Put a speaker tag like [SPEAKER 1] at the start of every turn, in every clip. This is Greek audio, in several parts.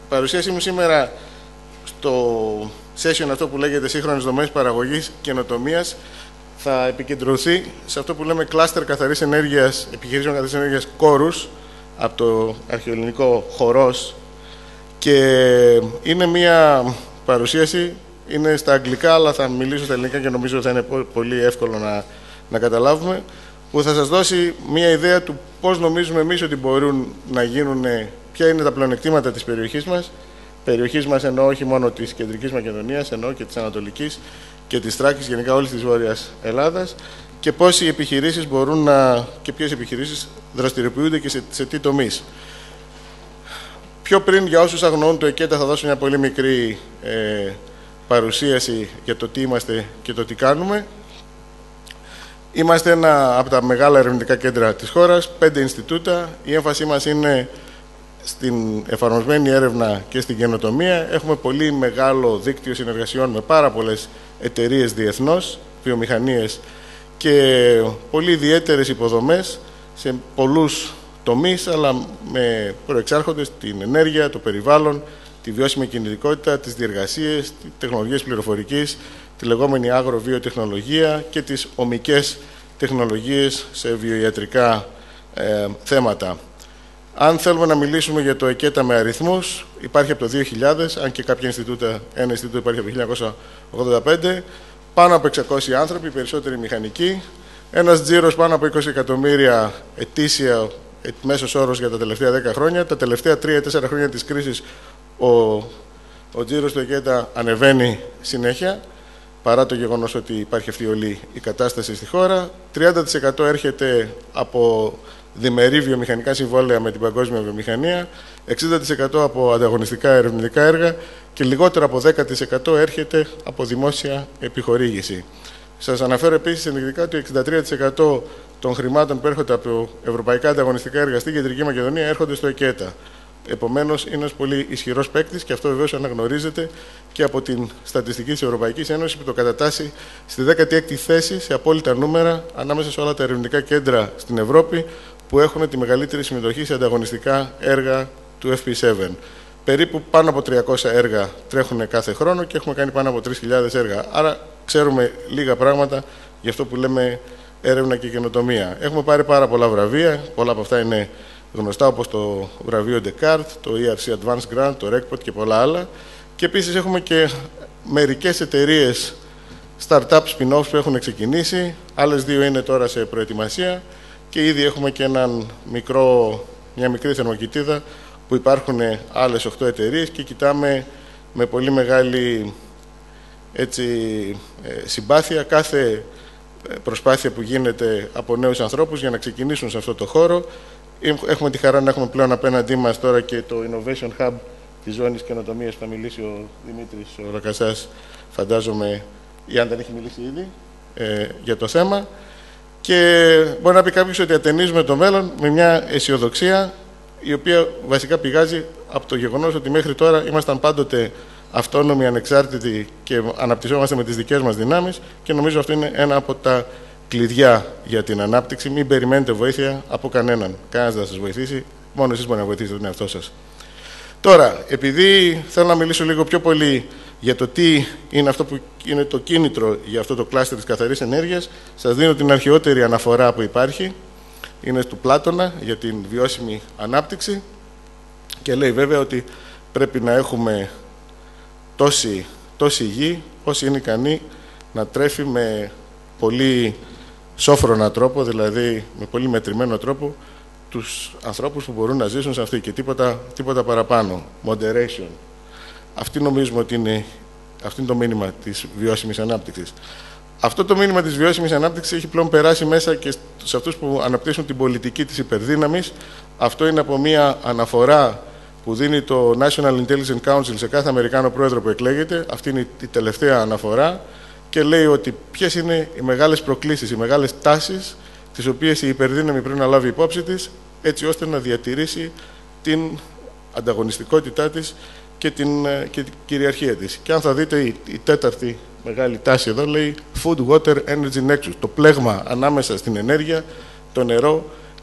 [SPEAKER 1] παρουσίασή μου σήμερα στο session αυτό που λέγεται σύγχρονες δομές παραγωγής καινοτομίας θα επικεντρωθεί σε αυτό που λέμε κλάστερ καθαρής ενέργειας, επιχειρήσεων καθαρής ενέργειας κόρους, από το αρχαιοελληνικό χορός, και είναι μια παρουσίαση, είναι στα αγγλικά αλλά θα μιλήσω στα ελληνικά και νομίζω θα είναι πολύ εύκολο να καταλάβουμε, που θα σας δώσει μια ιδέα του πώς νομίζουμε εμείς ότι μπορούν να γίνουν, ποια είναι τα πλεονεκτήματα της περιοχής μας εννοώ όχι μόνο της Κεντρικής Μακεδονίας, εννοώ και της Ανατολικής και της Θράκης, γενικά όλης της Βόρειας Ελλάδας, και πώς οι επιχειρήσεις μπορούν και ποιες επιχειρήσεις δραστηριοποιούνται και σε τι τομείς. Πιο πριν, για όσους αγνοούν το ΕΚΕΤΑ, θα δώσω μια πολύ μικρή παρουσίαση για το τι είμαστε και το τι κάνουμε. Είμαστε ένα από τα μεγάλα ερευνητικά κέντρα της χώρας, 5 Ινστιτούτα. Η έμφασή μας είναι στην εφαρμοσμένη έρευνα και στην καινοτομία. Έχουμε πολύ μεγάλο δίκτυο συνεργασιών με πάρα πολλές εταιρείες διεθνώς, βιομηχανίες και πολύ ιδιαίτερες υποδομές σε πολλούς τομείς, αλλά με προεξάρχοντες την ενέργεια, το περιβάλλον, τη βιώσιμη κινητικότητα, τις διεργασίες, τις τεχνολογίες πληροφορικής, τη λεγόμενη αγροβιοτεχνολογία και τις ομικές τεχνολογίες σε βιοιατρικά θέματα. Αν θέλουμε να μιλήσουμε για το ΕΚΕΤΑ με αριθμούς, υπάρχει από το 2000, αν και κάποια Ινστιτούτα, ένα Ινστιτούτο υπάρχει από το 1985, πάνω από 600 άνθρωποι, περισσότεροι μηχανικοί, ένας τζίρος πάνω από 20 εκατομμύρια ετήσια, μέσος όρος για τα τελευταία 10 χρόνια. Τα τελευταία 3-4 χρόνια της κρίσης ο τζίρος του ΕΚΕΤΑ ανεβαίνει συνέχεια, παρά το γεγονός ότι υπάρχει αυτή όλη η κατάσταση στη χώρα. 30% έρχεται από διμερή βιομηχανικά συμβόλαια με την παγκόσμια βιομηχανία, 60% από ανταγωνιστικά ερευνητικά έργα και λιγότερο από 10% έρχεται από δημόσια επιχορήγηση. Σας αναφέρω επίσης ενδεικτικά ότι 63% των χρημάτων που έρχονται από ευρωπαϊκά ανταγωνιστικά έργα στην Κεντρική Μακεδονία έρχονται στο ΕΚΕΤΑ. Επομένως, είναι ένας πολύ ισχυρός παίκτης και αυτό βεβαίως αναγνωρίζεται και από την στατιστική της Ευρωπαϊκής Ένωσης που το κατατάσσει στη 16η θέση σε απόλυτα νούμερα ανάμεσα σε όλα τα ερευνητικά κέντρα στην Ευρώπη που έχουν τη μεγαλύτερη συμμετοχή σε ανταγωνιστικά έργα του FP7. Περίπου πάνω από 300 έργα τρέχουν κάθε χρόνο και έχουμε κάνει πάνω από 3.000 έργα. Άρα ξέρουμε λίγα πράγματα για αυτό που λέμε έρευνα και καινοτομία. Έχουμε πάρει πάρα πολλά βραβεία, πολλά από αυτά είναι γνωστά, όπως το βραβείο Descartes, το ERC Advanced Grant, το RECPOT και πολλά άλλα. Και επίσης έχουμε και μερικές εταιρείες startup spin-offs που έχουν ξεκινήσει, άλλες 2 είναι τώρα σε προετοιμασία και ήδη έχουμε και μια μικρή θερμοκοιτίδα που υπάρχουν άλλες 8 εταιρείες και κοιτάμε με πολύ μεγάλη συμπάθεια κάθε προσπάθεια που γίνεται από νέους ανθρώπους για να ξεκινήσουν σε αυτό το χώρο. Έχουμε τη χαρά να έχουμε πλέον απέναντί μας τώρα και το Innovation Hub της ζώνης καινοτομίας που θα μιλήσει ο Δημήτρης ο Ρακασάς, φαντάζομαι, ή αν δεν έχει μιλήσει ήδη, για το θέμα. Και μπορεί να πει κάποιος ότι ατενίζουμε το μέλλον με μια αισιοδοξία η οποία βασικά πηγάζει από το γεγονός ότι μέχρι τώρα ήμασταν πάντοτε αυτόνομοι, ανεξάρτητοι και αναπτυσσόμαστε με τις δικές μας δυνάμεις και νομίζω αυτό είναι ένα από τα κλειδιά για την ανάπτυξη. Μην περιμένετε βοήθεια από κανέναν. Κανένας δεν θα σας βοηθήσει, μόνο εσείς μπορείτε να βοηθήσετε τον εαυτό σας. Τώρα, επειδή θέλω να μιλήσω λίγο πιο πολύ για το τι είναι αυτό που είναι το κίνητρο για αυτό το κλάστερ της καθαρής ενέργειας, σας δίνω την αρχαιότερη αναφορά που υπάρχει. Είναι του Πλάτωνα για την βιώσιμη ανάπτυξη και λέει βέβαια ότι πρέπει να έχουμε τόση γη όσο είναι ικανή να τρέφει με πολύ σόφρονα τρόπο, δηλαδή με πολύ μετρημένο τρόπο, τους ανθρώπους που μπορούν να ζήσουν σε αυτή και τίποτα παραπάνω. Moderation. Αυτή νομίζουμε ότι είναι το μήνυμα της βιώσιμης ανάπτυξης. Αυτό το μήνυμα της βιώσιμης ανάπτυξης έχει πλέον περάσει μέσα και σε αυτούς που αναπτύσσουν την πολιτική της υπερδύναμης. Αυτό είναι από μια αναφορά που δίνει το National Intelligence Council σε κάθε Αμερικάνο πρόεδρο που εκλέγεται. Αυτή είναι η τελευταία αναφορά και λέει ότι ποιες είναι οι μεγάλες προκλήσεις, οι μεγάλες τάσεις τις οποίες η υπερδύναμη πρέπει να λάβει υπόψη της έτσι ώστε να διατηρήσει την ανταγωνιστικότητά της και την κυριαρχία της. Και αν θα δείτε η τέταρτη μεγάλη τάση εδώ λέει Food, Water, Energy Nexus, το πλέγμα ανάμεσα στην ενέργεια, το νερό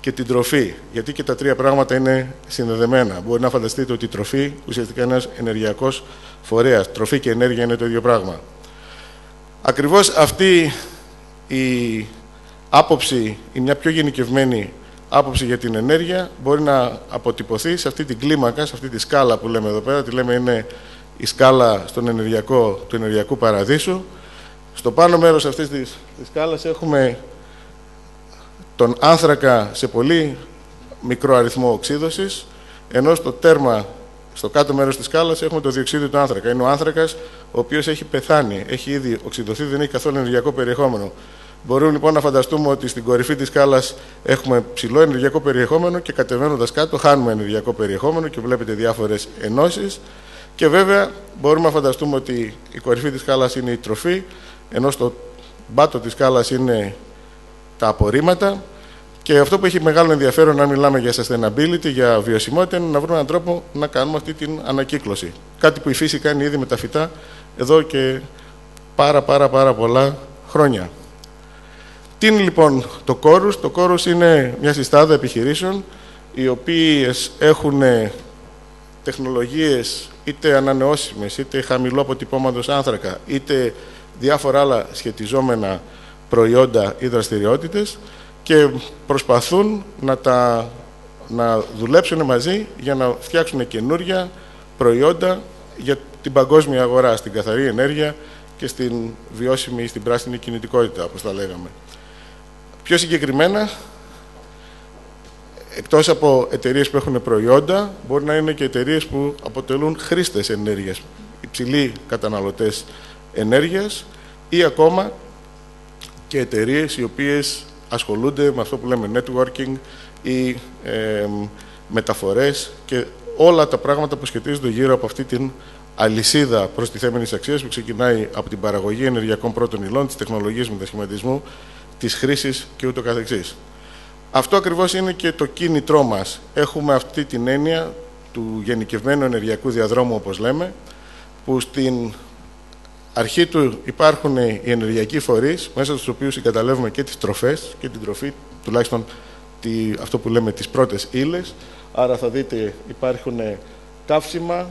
[SPEAKER 1] και την τροφή, γιατί και τα τρία πράγματα είναι συνδεδεμένα. Μπορεί να φανταστείτε ότι η τροφή ουσιαστικά είναι ένας ενεργειακός φορέας. Τροφή και ενέργεια είναι το ίδιο πράγμα. Ακριβώς αυτή η άποψη, η μια πιο γενικευμένη άποψη για την ενέργεια, μπορεί να αποτυπωθεί σε αυτή την κλίμακα, σε αυτή τη σκάλα που λέμε εδώ πέρα. Τη λέμε είναι η σκάλα του ενεργειακού παραδείσου. Στο πάνω μέρος αυτής της σκάλας έχουμε τον άνθρακα σε πολύ μικρό αριθμό οξύδωσης, ενώ στο τέρμα, στο κάτω μέρος της σκάλας, έχουμε το διοξείδιο του άνθρακα. Είναι ο άνθρακας ο οποίος έχει πεθάνει, έχει ήδη οξυδωθεί, δεν έχει καθόλου ενεργειακό περιεχόμενο. Μπορούμε λοιπόν να φανταστούμε ότι στην κορυφή της σκάλας έχουμε ψηλό ενεργειακό περιεχόμενο και κατεβαίνοντας κάτω χάνουμε ενεργειακό περιεχόμενο και βλέπετε διάφορες ενώσεις. Και βέβαια μπορούμε να φανταστούμε ότι η κορυφή της σκάλας είναι η τροφή, ενώ στο μπάτο της σκάλας είναι τα απορρίμματα. Και αυτό που έχει μεγάλο ενδιαφέρον, αν μιλάμε για sustainability, για βιωσιμότητα, είναι να βρούμε έναν τρόπο να κάνουμε αυτή την ανακύκλωση. Κάτι που η φύση κάνει ήδη με τα φυτά εδώ και πάρα πολλά χρόνια. Τι είναι λοιπόν το Chorus? Το Chorus είναι μια συστάδα επιχειρήσεων οι οποίες έχουν τεχνολογίες είτε ανανεώσιμες, είτε χαμηλό αποτυπώματος άνθρακα, είτε διάφορα άλλα σχετιζόμενα προϊόντα ή δραστηριότητες και προσπαθούν να δουλέψουν μαζί για να φτιάξουν καινούργια προϊόντα για την παγκόσμια αγορά, στην καθαρή ενέργεια και στην βιώσιμη, στην πράσινη κινητικότητα, όπως τα λέγαμε. Πιο συγκεκριμένα, εκτός από εταιρείες που έχουν προϊόντα, μπορεί να είναι και εταιρείες που αποτελούν χρήστες ενέργειας, υψηλοί καταναλωτές ενέργειας, ή ακόμα και εταιρείες οι οποίες ασχολούνται με αυτό που λέμε networking ή μεταφορές και όλα τα πράγματα που σχετίζονται γύρω από αυτή την αλυσίδα προστιθέμενης αξίας που ξεκινάει από την παραγωγή ενεργειακών πρώτων υλών, της τεχνολογίας μετασχηματισμού, της χρήσης και ούτω καθεξής. Αυτό ακριβώς είναι και το κίνητρό μας. Έχουμε αυτή την έννοια του γενικευμένου ενεργειακού διαδρόμου, όπως λέμε, που στην αρχή του υπάρχουν οι ενεργειακοί φορείς, μέσα στους οποίους συγκαταλέγουμε και τις τροφές και την τροφή, τουλάχιστον αυτό που λέμε τις πρώτες ύλες. Άρα θα δείτε υπάρχουν καύσιμα,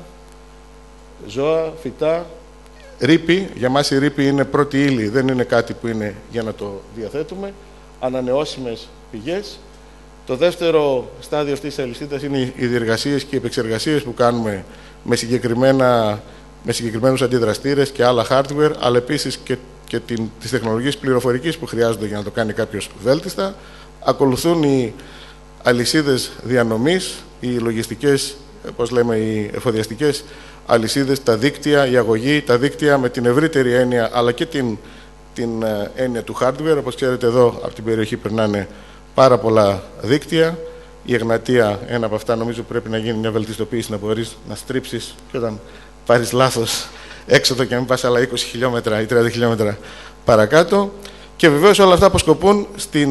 [SPEAKER 1] ζώα, φυτά, ρήπη. Για μας η ρήπη είναι πρώτη ύλη, δεν είναι κάτι που είναι για να το διαθέτουμε. Ανανεώσιμες πηγές. Το δεύτερο στάδιο αυτής της αλυσίδας είναι οι διεργασίες και οι επεξεργασίες που κάνουμε με συγκεκριμένους αντιδραστήρες και άλλα hardware, αλλά επίσης και τις τεχνολογίες πληροφορικής που χρειάζονται για να το κάνει κάποιος βέλτιστα. Ακολουθούν οι αλυσίδες διανομής, οι λογιστικές, πώς λέμε, οι εφοδιαστικές αλυσίδες, τα δίκτυα, η αγωγή, τα δίκτυα με την ευρύτερη έννοια, αλλά και την έννοια του hardware. Όπως ξέρετε, εδώ από την περιοχή περνάνε πάρα πολλά δίκτυα. Η Εγνατία, ένα από αυτά, νομίζω πρέπει να γίνει μια βελτιστοποίηση, να μπορείς να στρίψεις και όταν πάρεις λάθος έξοδο και να μην πας άλλα 20 χιλιόμετρα ή 30 χιλιόμετρα παρακάτω. Και βεβαίως όλα αυτά αποσκοπούν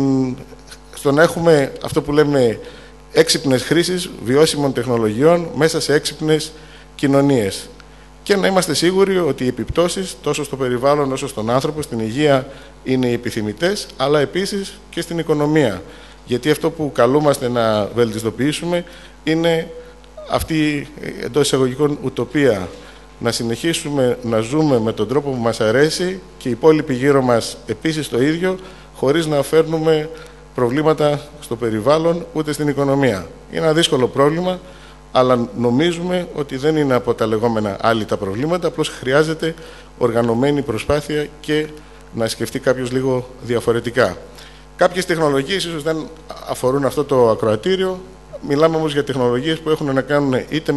[SPEAKER 1] στο να έχουμε αυτό που λέμε έξυπνες χρήσεις βιώσιμων τεχνολογιών μέσα σε έξυπνες κοινωνίες. Και να είμαστε σίγουροι ότι οι επιπτώσεις τόσο στο περιβάλλον όσο στον άνθρωπο, στην υγεία, είναι οι επιθυμητές, αλλά επίσης και στην οικονομία. Γιατί αυτό που καλούμαστε να βελτιστοποιήσουμε είναι αυτή, εντός εισαγωγικών, ουτοπία. Να συνεχίσουμε να ζούμε με τον τρόπο που μας αρέσει και οι υπόλοιποι γύρω μας επίσης το ίδιο, χωρίς να φέρνουμε προβλήματα στο περιβάλλον ούτε στην οικονομία. Είναι ένα δύσκολο πρόβλημα, αλλά νομίζουμε ότι δεν είναι από τα λεγόμενα άλυτα προβλήματα, απλώς χρειάζεται οργανωμένη προσπάθεια και να σκεφτεί κάποιος λίγο διαφορετικά. Κάποιες τεχνολογίες ίσως δεν αφορούν αυτό το ακροατήριο, μιλάμε όμως για τεχνολογίες που έχουν να κάνουν είτε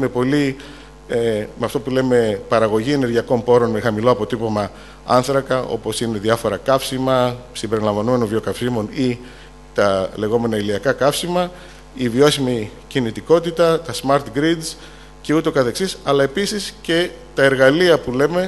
[SPEAKER 1] με αυτό που λέμε παραγωγή ενεργειακών πόρων με χαμηλό αποτύπωμα άνθρακα, όπως είναι διάφορα καύσιμα, συμπεριλαμβανομένων βιοκαυσίμων ή τα λεγόμενα ηλιακά καύσιμα, η βιώσιμη κινητικότητα, τα smart grids και ούτω καθεξής, αλλά επίσης και τα εργαλεία που λέμε,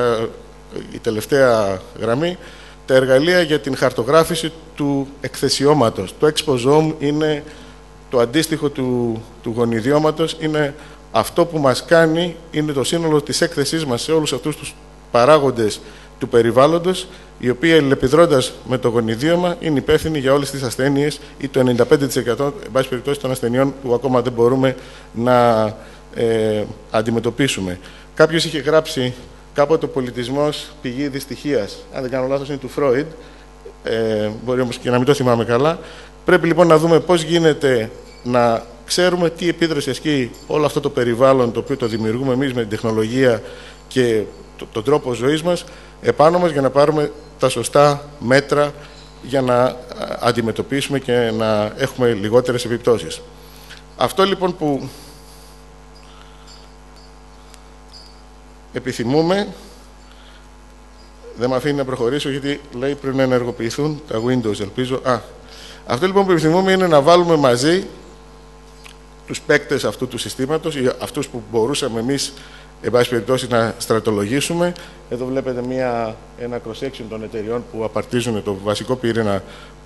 [SPEAKER 1] η τελευταία γραμμή, τα εργαλεία για την χαρτογράφηση του εκθεσιώματος. Το exposome είναι το αντίστοιχο του γονιδιώματος, είναι αυτό που μας κάνει, είναι το σύνολο της έκθεσής μας σε όλους αυτούς τους παράγοντες του περιβάλλοντος, οι οποίοι αλληλεπιδρώντας με το γονιδίωμα είναι υπεύθυνοι για όλες τις ασθένειες ή το 95% εν πάση περιπτώσει των ασθενειών που ακόμα δεν μπορούμε να αντιμετωπίσουμε. Κάποιος είχε γράψει κάποτε ο πολιτισμός πηγή δυστυχίας, αν δεν κάνω λάθος είναι του Φρόιντ, μπορεί όμως και να μην το θυμάμαι καλά. Πρέπει λοιπόν να δούμε πώς γίνεται να ξέρουμε τι επίδραση ασκεί όλο αυτό το περιβάλλον το οποίο το δημιουργούμε εμείς με την τεχνολογία και τον τρόπο ζωής μας επάνω μας, για να πάρουμε τα σωστά μέτρα για να αντιμετωπίσουμε και να έχουμε λιγότερες επιπτώσεις. Αυτό λοιπόν που επιθυμούμε, δεν με αφήνει να προχωρήσω γιατί λέει πριν να ενεργοποιηθούν τα Windows, ελπίζω. Αυτό λοιπόν που επιθυμούμε είναι να βάλουμε μαζί τους παίκτες αυτού του συστήματος, ή αυτούς που μπορούσαμε εμείς εν πάση περιπτώσει να στρατολογήσουμε. Εδώ βλέπετε ένα cross-section των εταιριών που απαρτίζουν το βασικό πυρήνα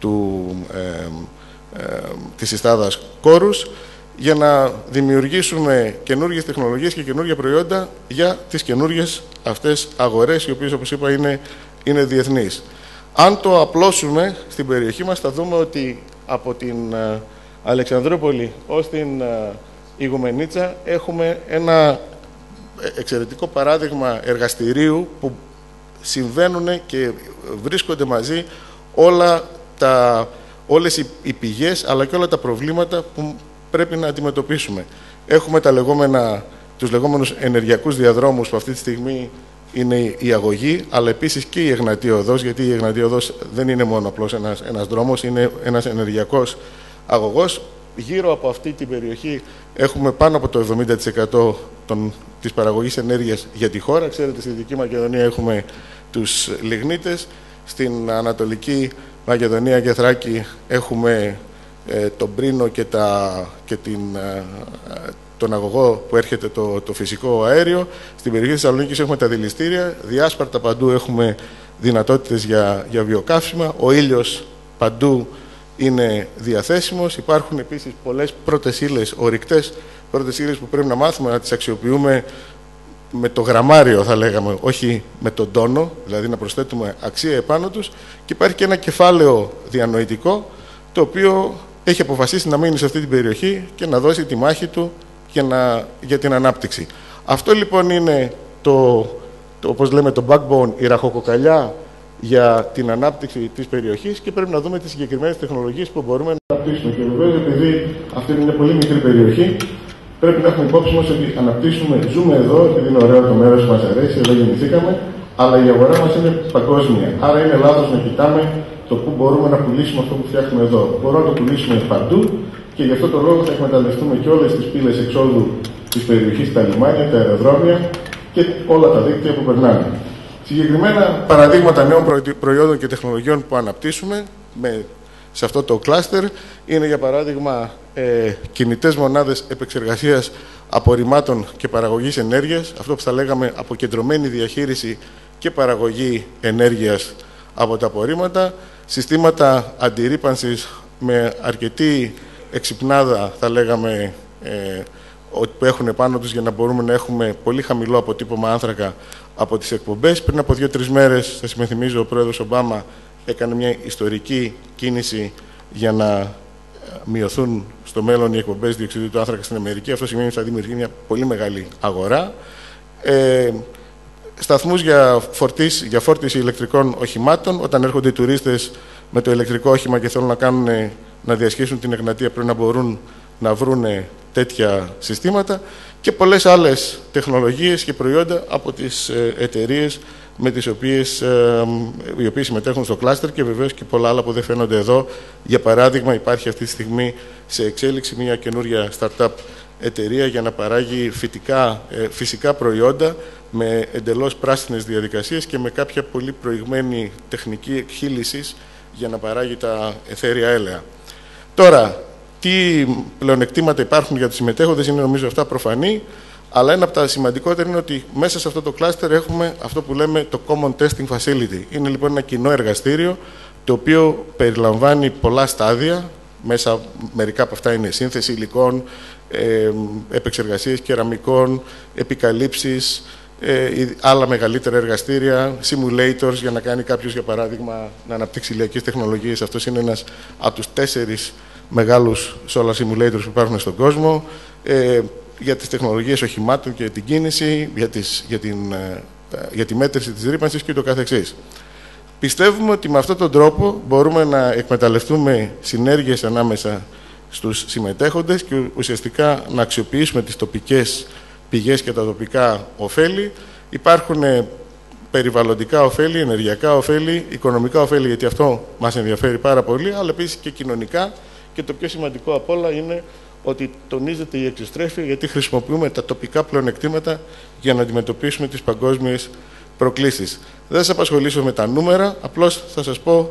[SPEAKER 1] της συστάδας Chorus, για να δημιουργήσουμε καινούργιες τεχνολογίες και καινούργια προϊόντα για τις καινούργιες αυτές αγορές, οι οποίες, όπως είπα, είναι διεθνείς. Αν το απλώσουμε στην περιοχή μας, θα δούμε ότι από την Αλεξανδρούπολη ως την Ιγουμενίτσα έχουμε ένα εξαιρετικό παράδειγμα εργαστηρίου που συμβαίνουν και βρίσκονται μαζί όλες οι πηγές αλλά και όλα τα προβλήματα που πρέπει να αντιμετωπίσουμε. Έχουμε τους λεγόμενους ενεργειακούς διαδρόμους που αυτή τη στιγμή είναι η αγωγή, αλλά επίσης και η Εγνατία Οδός, γιατί η Εγνατία Οδός δεν είναι μόνο απλώς ένας δρόμος, είναι ένας ενεργειακός αγωγός. Γύρω από αυτή την περιοχή έχουμε πάνω από το 70% της παραγωγής ενέργειας για τη χώρα. Ξέρετε, στη Δυτική Μακεδονία έχουμε τους λιγνίτες, στην Ανατολική Μακεδονία και Θράκη έχουμε τον Πρίνο και τον αγωγό που έρχεται το φυσικό αέριο. Στην περιοχή της Θεσσαλονίκης έχουμε τα δηληστήρια, διάσπαρτα παντού έχουμε δυνατότητες για βιοκαύσιμα, ο ήλιος παντού είναι διαθέσιμος. Υπάρχουν επίσης πολλές πρώτες ύλες, ορυκτές πρώτες ύλες που πρέπει να μάθουμε να τις αξιοποιούμε με το γραμμάριο, θα λέγαμε, όχι με τον τόνο, δηλαδή να προσθέτουμε αξία επάνω τους. Και υπάρχει και ένα κεφάλαιο διανοητικό, το οποίο έχει αποφασίσει να μείνει σε αυτή την περιοχή και να δώσει τη μάχη του για την ανάπτυξη. Αυτό λοιπόν είναι όπως λέμε το backbone, η ραχοκοκαλιά για την ανάπτυξη της περιοχής, και πρέπει να δούμε τις συγκεκριμένες τεχνολογίες που μπορούμε να αναπτύξουμε. Και βεβαίως, επειδή αυτή είναι μια πολύ μικρή περιοχή, πρέπει να έχουμε υπόψη μας ότι ζούμε εδώ, επειδή είναι ωραίο το μέρος που μας αρέσει, εδώ γεννηθήκαμε, αλλά η αγορά μας είναι παγκόσμια. Άρα είναι λάθος να κοιτάμε το πού μπορούμε να πουλήσουμε αυτό που φτιάχνουμε εδώ. Μπορούμε να το πουλήσουμε παντού, και γι' αυτό το λόγο θα εκμεταλλευτούμε και όλες τις πύλες εξόδου της περιοχής, τα λιμάνια, τα αεροδρόμια και όλα τα δίκτυα που περνάνε. Συγκεκριμένα παραδείγματα νέων προϊόντων και τεχνολογιών που αναπτύσσουμε σε αυτό το κλάστερ είναι, για παράδειγμα, κινητές μονάδες επεξεργασίας απορριμμάτων και παραγωγής ενέργειας, αυτό που θα λέγαμε αποκεντρωμένη διαχείριση και παραγωγή ενέργειας από τα απορρίμματα, συστήματα αντιρρύπανσης με αρκετή εξυπνάδα, θα λέγαμε, που έχουν πάνω τους, για να μπορούμε να έχουμε πολύ χαμηλό αποτύπωμα άνθρακα από τις εκπομπές. Πριν από 2-3 μέρες, θα συμμεθυμίζω, ο πρόεδρος Ομπάμα έκανε μια ιστορική κίνηση για να μειωθούν στο μέλλον οι εκπομπές διοξειδίου του άνθρακα στην Αμερική. Αυτό σημαίνει ότι θα δημιουργεί μια πολύ μεγάλη αγορά. Σταθμούς για φόρτιση ηλεκτρικών οχημάτων. Όταν έρχονται οι τουρίστες με το ηλεκτρικό όχημα και θέλουν να διασχίσουν την Εγνατία, πρέπει να μπορούν να βρουν τέτοια συστήματα, και πολλές άλλες τεχνολογίες και προϊόντα από τις εταιρείες οι οποίες συμμετέχουν στο κλάστερ, και βεβαίως και πολλά άλλα που δεν φαίνονται εδώ. Για παράδειγμα, υπάρχει αυτή τη στιγμή σε εξέλιξη μια καινούρια startup εταιρεία για να παράγει φυσικά προϊόντα με εντελώς πράσινες διαδικασίες και με κάποια πολύ προηγμένη τεχνική εκχύλησης για να παράγει τα αιθέρια έλαια. Τώρα, τι πλεονεκτήματα υπάρχουν για τους συμμετέχοντες είναι, νομίζω, αυτά προφανή, αλλά ένα από τα σημαντικότερα είναι ότι μέσα σε αυτό το κλάστερ έχουμε αυτό που λέμε το Common Testing Facility. Είναι λοιπόν ένα κοινό εργαστήριο, το οποίο περιλαμβάνει πολλά στάδια. Μερικά από αυτά είναι σύνθεση υλικών, επεξεργασίες κεραμικών, επικαλύψεις, άλλα μεγαλύτερα εργαστήρια, simulators για να κάνει κάποιος, για παράδειγμα, να αναπτύξει ηλιακές τεχνολογίες. Αυτός είναι ένας από τους 4 μεγάλους solar simulators που υπάρχουν στον κόσμο, για τις τεχνολογίες οχημάτων και την κίνηση, για τη μέτρηση της ρύπανσης και το καθεξής. Πιστεύουμε ότι με αυτόν τον τρόπο μπορούμε να εκμεταλλευτούμε συνέργειες ανάμεσα στους συμμετέχοντες και ουσιαστικά να αξιοποιήσουμε τις τοπικές πηγές και τα τοπικά ωφέλη. Υπάρχουν περιβαλλοντικά ωφέλη, ενεργειακά ωφέλη, οικονομικά ωφέλη, γιατί αυτό μας ενδιαφέρει πάρα πολύ, αλλά επίσης και κοινωνικά. Και το πιο σημαντικό απ' όλα είναι ότι τονίζεται η εξωστρέφεια, γιατί χρησιμοποιούμε τα τοπικά πλεονεκτήματα για να αντιμετωπίσουμε τις παγκόσμιες προκλήσεις. Δεν θα σας απασχολήσω με τα νούμερα, απλώς θα σας πω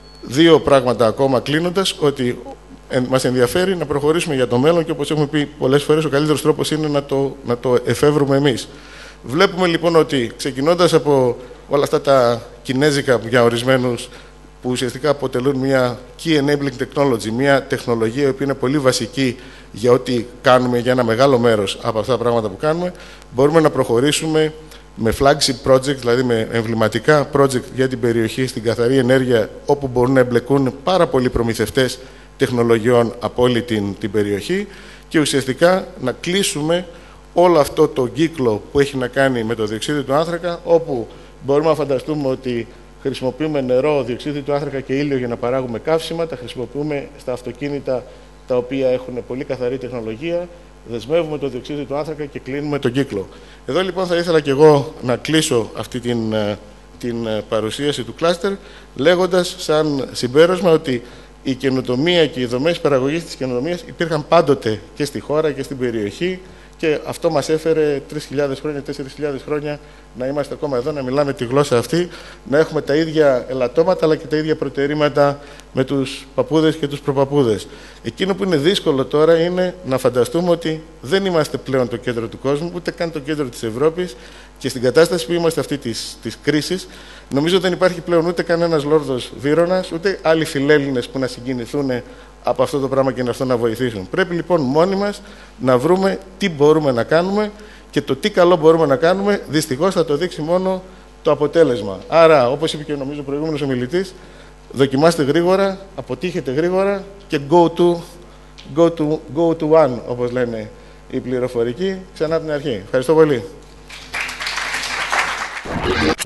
[SPEAKER 1] 2 πράγματα ακόμα κλείνοντας, ότι μας ενδιαφέρει να προχωρήσουμε για το μέλλον και, όπως έχουμε πει πολλές φορές, ο καλύτερος τρόπος είναι να το εφεύρουμε εμείς. Βλέπουμε λοιπόν ότι, ξεκινώντας από όλα αυτά τα κινέζικα για ορισμένους, που ουσιαστικά αποτελούν μια key enabling technology, μια τεχνολογία η οποία είναι πολύ βασική για ό,τι κάνουμε, για ένα μεγάλο μέρος από αυτά τα πράγματα που κάνουμε, μπορούμε να προχωρήσουμε με flagship project, δηλαδή με εμβληματικά project για την περιοχή στην καθαρή ενέργεια, όπου μπορούν να εμπλεκούν πάρα πολλοί προμηθευτές τεχνολογιών από όλη την περιοχή, και ουσιαστικά να κλείσουμε όλο αυτό το κύκλο που έχει να κάνει με το διοξείδιο του άνθρακα, όπου μπορούμε να φανταστούμε ότι χρησιμοποιούμε νερό, διοξείδιο του άνθρακα και ήλιο για να παράγουμε καύσιμα, τα χρησιμοποιούμε στα αυτοκίνητα τα οποία έχουν πολύ καθαρή τεχνολογία, δεσμεύουμε το διοξείδιο του άνθρακα και κλείνουμε τον κύκλο. Εδώ λοιπόν θα ήθελα και εγώ να κλείσω αυτή την παρουσίαση του κλάστερ, λέγοντας σαν συμπέρασμα ότι η καινοτομία και οι δομές παραγωγής της καινοτομίας υπήρχαν πάντοτε και στη χώρα και στην περιοχή, και αυτό μας έφερε 3.000 χρόνια, 4.000 χρόνια να είμαστε ακόμα εδώ, να μιλάμε τη γλώσσα αυτή, να έχουμε τα ίδια ελαττώματα αλλά και τα ίδια προτερήματα με τους παππούδες και τους προπαππούδες. Εκείνο που είναι δύσκολο τώρα είναι να φανταστούμε ότι δεν είμαστε πλέον το κέντρο του κόσμου, ούτε καν το κέντρο της Ευρώπης, και στην κατάσταση που είμαστε αυτή της κρίσης, νομίζω δεν υπάρχει πλέον ούτε κανένας Λόρδος Βύρωνας, ούτε άλλοι φιλέλληνες που να συγκινηθούν από αυτό το πράγμα και να βοηθήσουν. Πρέπει λοιπόν μόνοι μας να βρούμε τι μπορούμε να κάνουμε, και το τι καλό μπορούμε να κάνουμε δυστυχώς θα το δείξει μόνο το αποτέλεσμα. Άρα, όπως είπε και νομίζω ο προηγούμενος ομιλητής, δοκιμάστε γρήγορα, αποτύχετε γρήγορα και go to one, όπως λένε οι πληροφορικοί, ξανά από την αρχή. Ευχαριστώ πολύ.